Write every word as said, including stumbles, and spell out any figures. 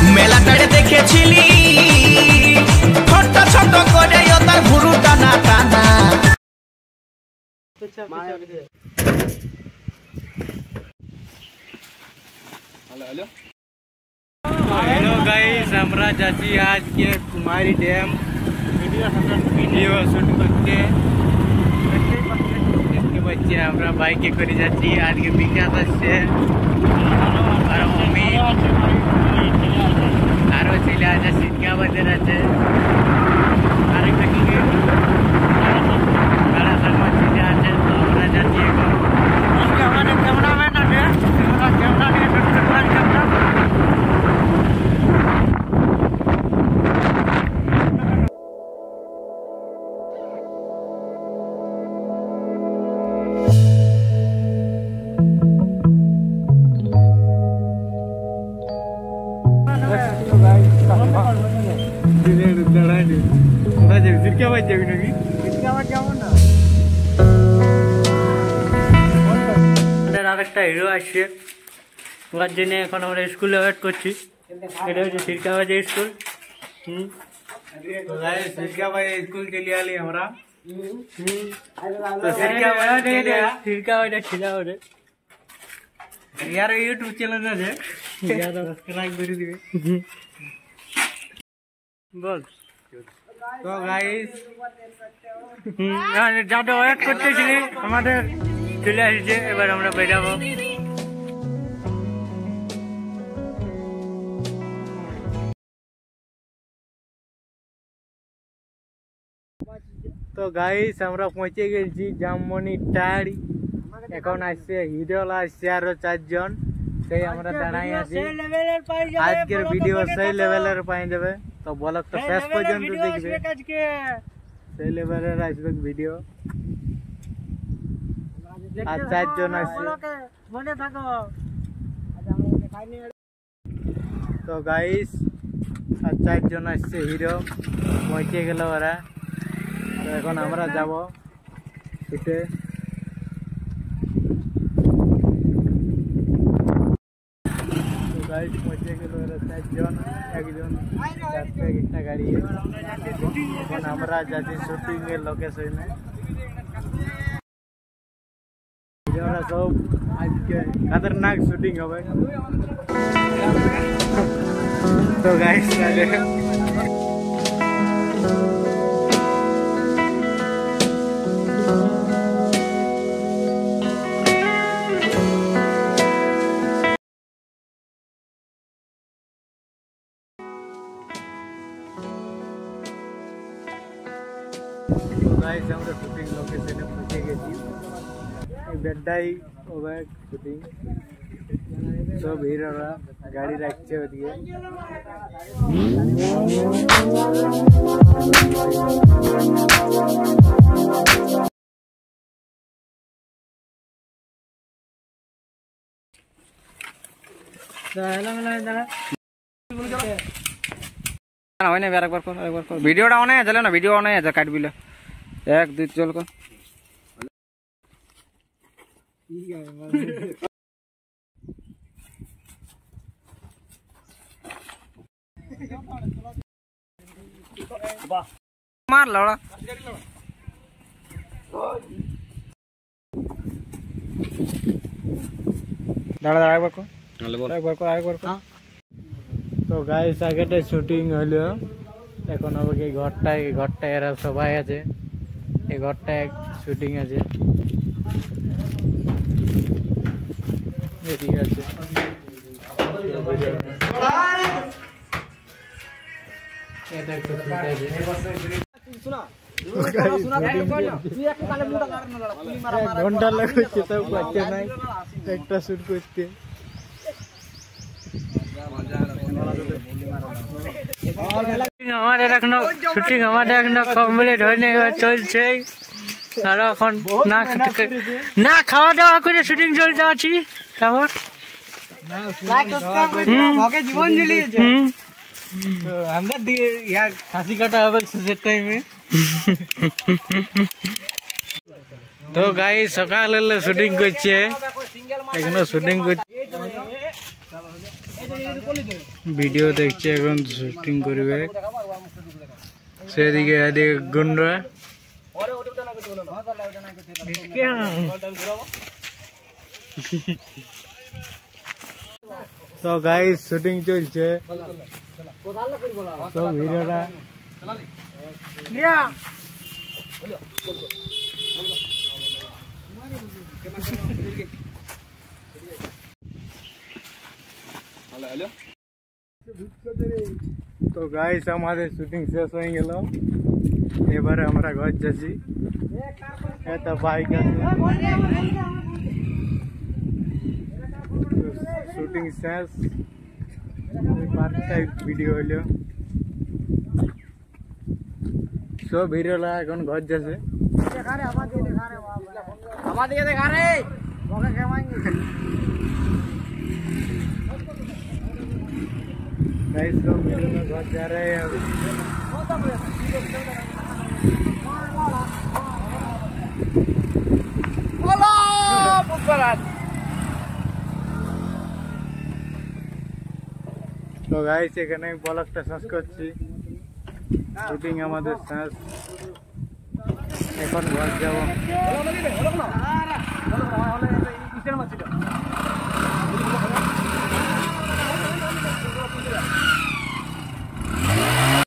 মেলাটারে দেখেছিলি ছোট ছোট করে তার ভুরু টানা টানা। हेलो गाइस, हमरा जाती आज के कुमारी डैम वीडियो शूट करते इसके बच्चे हमरा बाइक करे जाती आज के विख्यात से और मम्मी आरो चले आज सिटका बजे रहते अरे कहीं के बड़ा समझ चले आज तो हमरा जाती है कैमरा कैमरा मैन है कैमरा कैमरा ने कैमरा कैमरा আরেকটা হিরো আসছে ওর জন্য এখন আমরা স্কুলে ওয়েট করছি। এটা হচ্ছে সিরকাবাজি স্কুল। হুম সিরকাবাজি স্কুল চলে আলি আমরা। সিরকাবাজি ছিল ওরে यार यूट्यूब चैनल है यार सब्सक्राइब कर दिए बोल। तो गाइस यार ज्यादा वेट করতেছিলি আমাদের চলে আসছে এবার আমরা বেরাবো। তো গাইস আমরা পৌঁছে গেছি জামমনি টাড়ি। এখন আসছে হিরোলা আসছে আরো চারজন সেই আমরা দাঁড়াই আছি। আজকের ভিডিও সেই লেভেলের পাই যাবে তো ব্লগ তো শেষ পর্যন্ত দেখবে সেই লেভেলের আসবে ভিডিও। আর চারজন আসছে তো গাইস আর চারজন আসছে হিরো পৌঁছে গেল ওরা। তো এখন আমরা যাব ছুটে। गाइस पहुंचे गेल चारजन एकजन जाते একটা গাড়ি এখন আমরা যাচ্ছি শুটিং এর লোকেশনে। এরা সব আজকে খতরনাক শুটিং হবে। তো গাইস দেখো गाइस আমরা শুটিং লোকেশনে পৌঁছে গেছি। এই বেডাই ওভার শুটিং সব হিরোরা গাড়ি রাখছে ওদিকে। ভিডিওটা অনেক আছে না ভিডিও অনেক আছে কাটবিল এক দুই চল কর मार लड़ा दाड़ा दाड़ा एक बार को एक बार को एक बार को। তো গাইস আগেটা শুটিং হলো এখন হবে কি ঘরটায় ঘরটায় এরা সবাই আছে এই ঘরটায় শুটিং আছে ঠিক আছে। এটা একটু ঘন্টা লাগাচ্ছে তাও পাচ্ছে নাই একটা শুট করতে। আমাদের এখনো শুটিং আমাদের এখনো কমপ্লিট হয়নি চলছে আর এখন না না খাওয়া দাওয়া করে শুটিং চলতে আছি। তারপর জীবন জ্বলিয়েছে আমরা হাসি কাটা হবে শেষের টাইমে। তো গাই সকাল হলে শুটিং করছে এখনো শুটিং করছে। ভিডিও দেখছে এখন শুটিং করবে সেদিকে এদিকে গুন্ডা তো গাইস শুটিং চলছে তো ভিডিওটা তো গাইস আমাদের শুটিং শেষ হয়ে গেল এবারে আমরা ঘর যাচ্ছি এটা বাইক আছে শুটিং শেষ পার্কটাই ভিডিও হইল সব ভিডিওটা এখন ঘর যাচ্ছে আমাদের দেখা রে गाइस लोग वीडियो में घर जा रहे हैं अभी তো গাইস এখানে ব্লগটা শেষ করছি শুটিং আমাদের শেষ এখন ঘর যাব